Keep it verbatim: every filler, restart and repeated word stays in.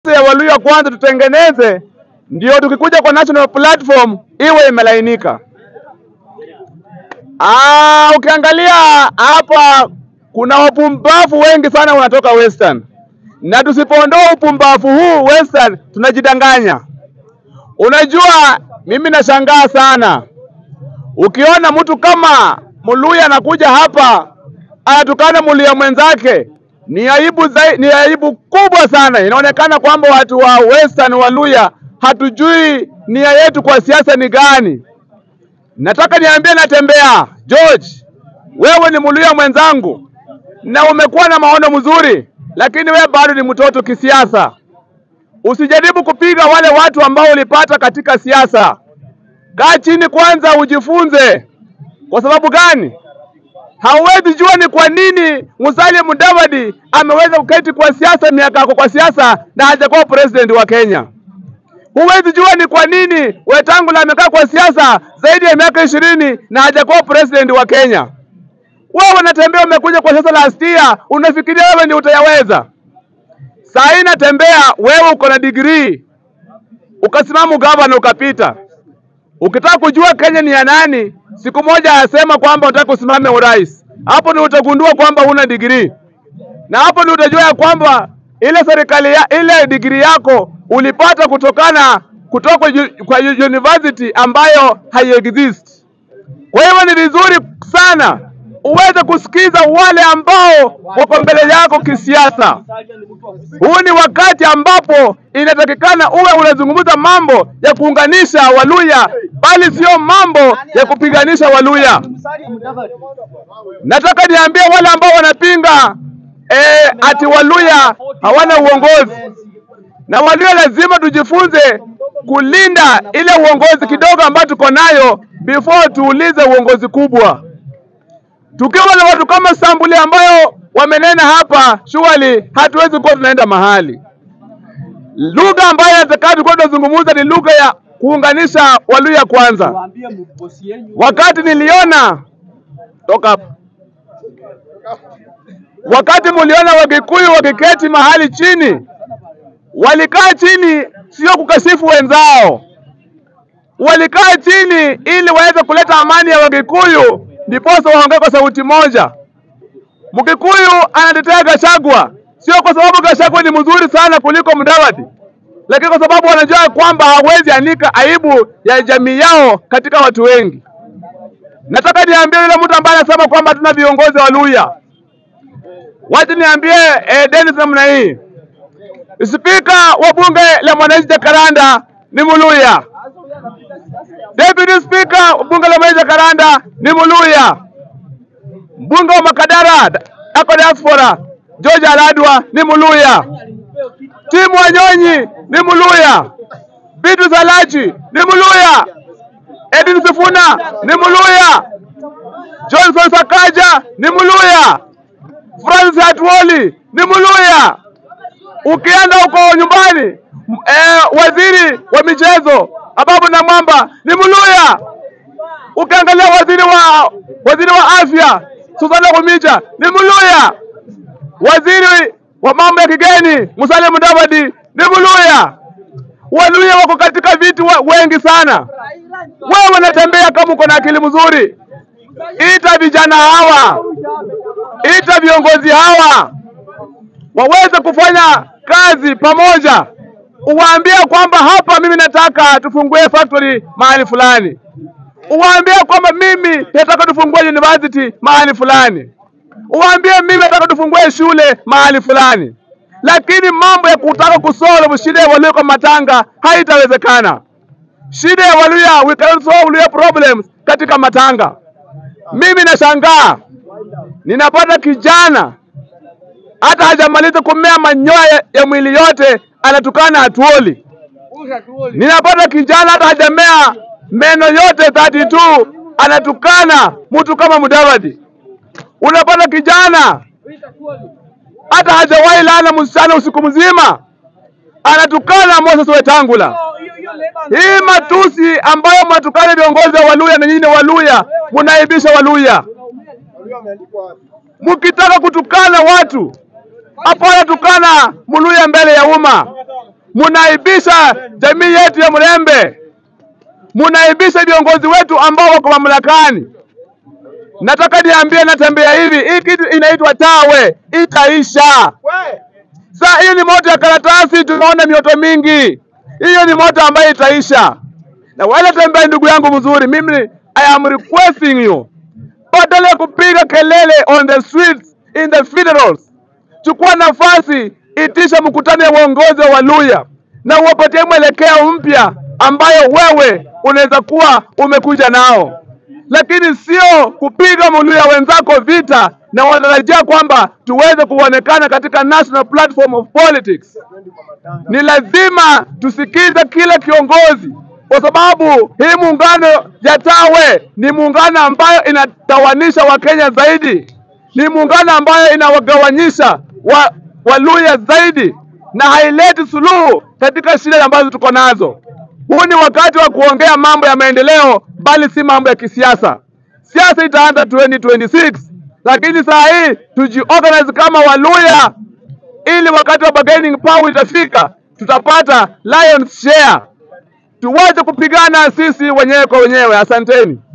ya Waluya kwanza tutengeneze, ndio tukikuja kwa national platform iwe imelainika. Ah, ukiangalia hapa kuna wapumbavu wengi sana wanatoka Western. Na tusipoondoa upumbavu huu Western tunajidanganya. Unajua mimi nashangaa sana. Ukiona mtu kama Muluya anakuja hapa anatukana Muluya mwenzake, ni aibu zai, ni aibu kubwa sana. Inaonekana kwamba watu wa Western Waluya hatujui nia yetu kwa siasa ni gani. Nataka niambie Natembea, George, wewe ni Muluya mwenzangu na umekuwa na maono mzuri, lakini wewe bado ni mtoto kisiasa. Usijaribu kupiga wale watu ambao ulipata katika siasa. Kaa chini kwanza ujifunze. Kwa sababu gani? Hauwezi jua ni kwa nini Musalia Mudavadi ameweza kuketi kwa siasa miaka yako kwa siasa na hajakuwa president wa Kenya. Huwezi jua ni kwa nini Wetangula amekaa kwa siasa zaidi ya miaka ishirini na hajakuwa president wa Kenya. Wewe Natembea umekuja kwa siasa last year, unafikiria wewe ni utayaweza? Sasa Natembea wewe uko na degree. Ukasimama gavana ukapita. Ukitaka kujua Kenya ni ya nani, siku moja asema kwamba unataka kusimame urais. Hapo ni utagundua kwamba huna degree. Na hapo ni utajua kwamba ile serikali ya ile degree yako ulipata kutokana kutoka kwa university ambayo hai-exist. Kwa hivyo ni vizuri sana uweze kusikiza wale ambao wako mbele yako kisiasa. Huu ni wakati ambapo inatakikana uwe unazungumza mambo ya kuunganisha Waluya, bali sio mambo ya kupiganisha Waluya. Nataka niambie wale ambao wanapinga eh, ati Waluya hawana uongozi. Na Waluya lazima tujifunze kulinda ile uongozi kidogo ambao tuko nayo before tuulize uongozi kubwa. Tukiwa na watu kama Sambuli ambayo wamenena hapa, surely hatuwezi kuwa tunaenda mahali. Lugha ambayo nataka tulikuwa tunazungumza ni lugha ya kuunganisha Waluya kwanza. Wakati niliona toka hapa. Wakati muliona Wakikuyu wakiketi mahali chini, walikaa chini sio kukasifu wenzao. Walikaa chini ili waweze kuleta amani ya Wakikuyu, ndiposa waongee kwa sauti moja. Mkikuyu anatetea Gachagua sio kwa sababu Gachagua ni mzuri sana kuliko Mudavadi, lakini kwa sababu wanajua kwamba hawezi anika aibu ya jamii yao katika watu wengi. Nataka niambie yule mtu ambaye anasema kwamba tuna viongozi wa Waluya. Wacha niambie eh, Dennis namna hii. Spika wa bunge la Mwananchi Jacaranda ni Muluya. Deputy Speaker wa bunge la Mwananchi Jacaranda ni Muluya. Mbunge wa Makadara ako diaspora George Aladwa ni Muluya. Timu Wanyonyi ni Muluya. Bidu Salachi ni Muluya. Edwin Sifuna ni Muluya. Johnson Sakaja ni Muluya. Francis Atwoli ni Muluya. Ukienda huko nyumbani eh, waziri wa michezo Ababu Namwamba ni Muluya. Ukiangalia waziri wa waziri wa afya Susana Kumija ni Muluya. Waziri wa mambo ya kigeni Musalia Mudavadi ni Muluya. Waluya wako katika vitu wengi sana. Wewe Natembea kama uko na akili mzuri, ita vijana hawa, ita viongozi hawa waweze kufanya kazi pamoja. Uwaambie kwamba hapa mimi nataka tufungue factory mahali fulani. Uwaambie kwamba mimi nataka tufungue university mahali fulani. Uwaambie mimi nataka tufungue shule mahali fulani. Lakini mambo ya kutaka kusolve shida ya Waluya kwa matanga haitawezekana. Shida ya Waluya, we can solve Waluya problems katika matanga. Mimi nashangaa ninapata kijana hata hajamaliza kumea manyoya ya, ya mwili yote anatukana Atwoli. Ninapata kijana hata hajamea meno yote thelathini na mbili anatukana mtu kama Mudavadi. Unapata kijana hata hajawahi lala msichana usiku mzima anatukana Moses Wetangula. Hii matusi ambayo mnatukana viongozi wa Waluya na nyinyi Waluya, mnaibisha Waluya. Mkitaka kutukana watu, hapana tukana Muluya mbele ya umma. Munaibisha jamii yetu ya Mlembe, munaibisha viongozi wetu ambao wako mamlakani. Nataka niambie, natembea hivi, hii kitu inaitwa tawe, itaisha. Sasa hiyo ni moto ya karatasi, tunaona mioto mingi. Hiyo ni moto ambayo itaisha. Na wale tembea, ndugu yangu mzuri, mimi I am requesting you, badala ya kupiga kelele on the streets, in the funerals, chukua nafasi, itisha mkutano ya uongozi wa Waluhya na uwapatie mwelekeo mpya ambayo wewe unaweza kuwa umekuja nao. Lakini sio kupiga Mluhya wenzako vita na wanatarajia kwamba tuweze kuonekana katika national platform of politics. Ni lazima tusikize kila kiongozi, kwa sababu hii muungano ya tawe ni muungano ambayo inatawanisha Wakenya zaidi. Ni muungano ambayo inawagawanyisha wa, Waluhya zaidi na haileti suluhu katika shida ambazo tuko nazo. Huu ni wakati wa kuongea mambo ya maendeleo, bali si mambo ya kisiasa. Siasa itaanza twenty twenty-six, lakini saa hii tujiorganize kama Waluhya, ili wakati wa bargaining power itafika, tutapata lion's share. Tuwache kupigana sisi wenyewe kwa wenyewe. Asanteni.